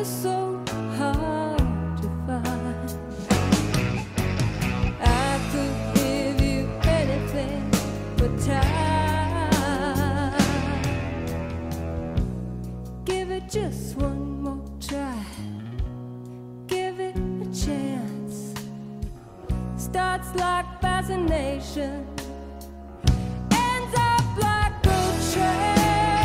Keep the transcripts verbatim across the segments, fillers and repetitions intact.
you're so hard to find. I could give you anything but time. Give it just one more try. Give it a chance. Starts like fascination, ends up like a train.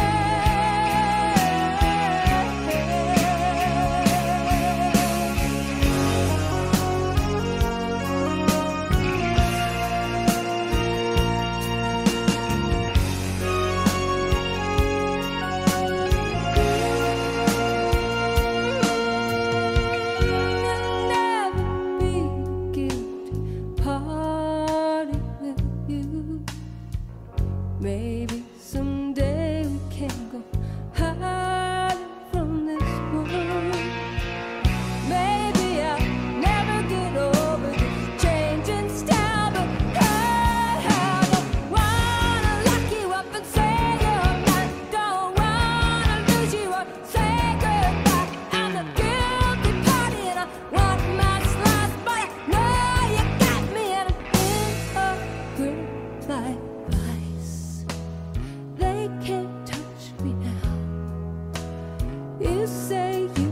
Maybe someday we can go hiding from this world. Maybe I'll never get over this changing style, but I don't wanna lock you up and say you're mine. Don't wanna lose you or say goodbye. I'm the guilty party and I want my slice, but I know you got me and it's a green light. They can't touch me now. You say you